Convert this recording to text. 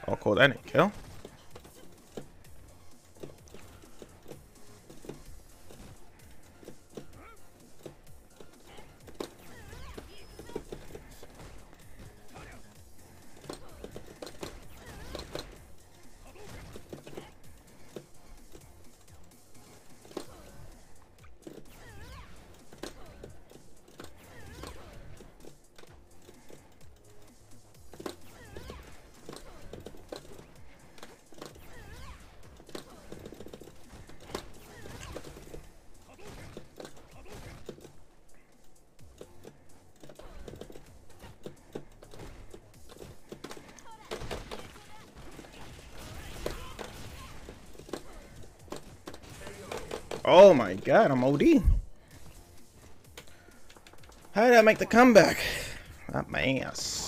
Oh, cool. That didn't kill. Oh my god, I'm OD. How did I make the comeback? Not my ass.